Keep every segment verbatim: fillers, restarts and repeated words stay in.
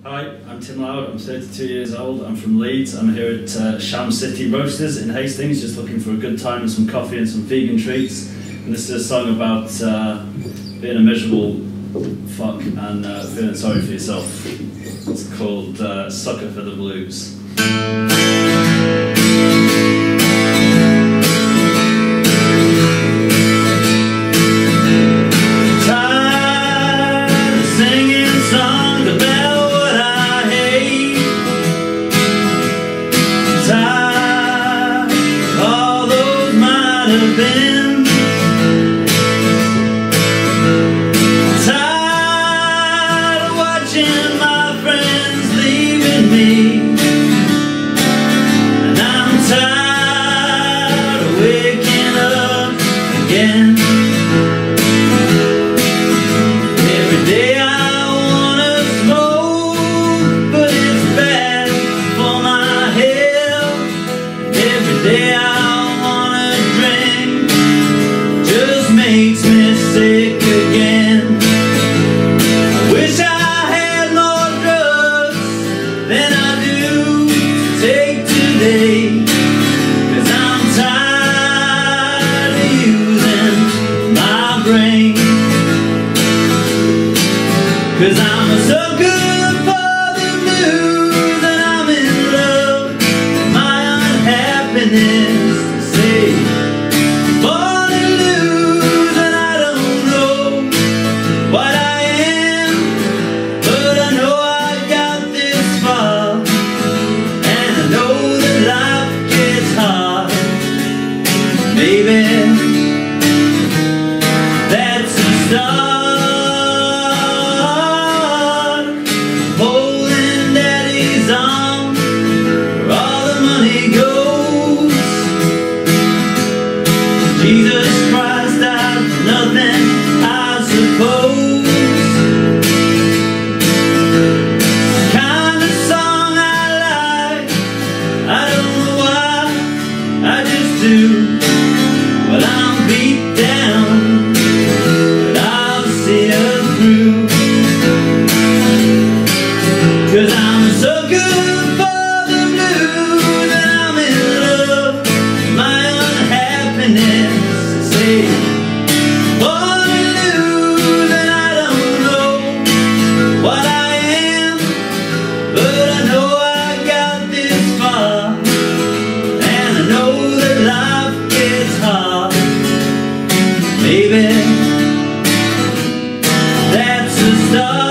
Hi, I'm Tim Loud, I'm thirty-two years old, I'm from Leeds. I'm here at uh, Sham City Roasters in Hastings, just looking for a good time and some coffee and some vegan treats. And this is a song about uh, being a miserable fuck and uh, feeling sorry for yourself. It's called uh, Sucker for the Blues. Been tired of watching my friends leaving me, and I'm tired of waking up again. Every day I wanna smoke, but it's bad for my health. Every day I makes me sick again. I wish I had more drugs than I do to take today, 'cause I'm tired of using my brain. 'Cause I'm so good for the blues, and I'm in love with my unhappiness to say. Maybe that's the start, holding daddy's arm where all the money goes. Jesus Christ, I've nothing, I suppose. Kind of song I like, I don't know why, I just do. Well, I'm beat down, but I'll see her through. 'Cause I'm so good for the blues, and I'm in love with my unhappiness. Say, born to lose, and I don't know what I am, but I know I got this far, and I know that life gets hard. Maybe that's the start.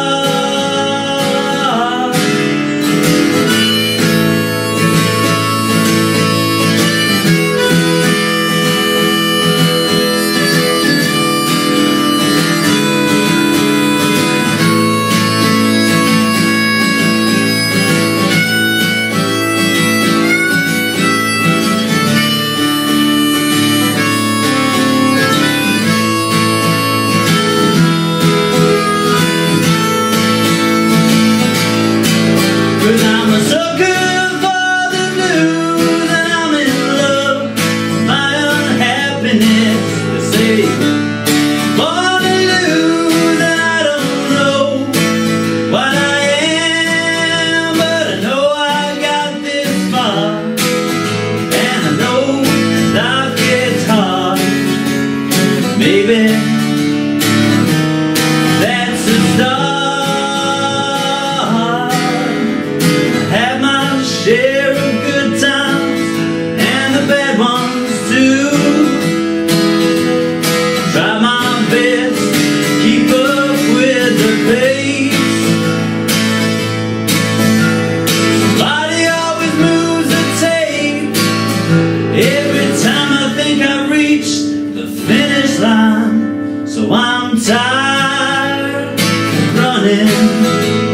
Cause I'm so good for the blues, and I'm in love with my unhappiness. They say, born to lose, and I don't know what I am, but I know I got this far, and I know life gets hard. Maybe that's the start. Share of good times and the bad ones too. Try my best to keep up with the pace. Somebody always moves the tape every time I think I reached the finish line. So I'm tired of running.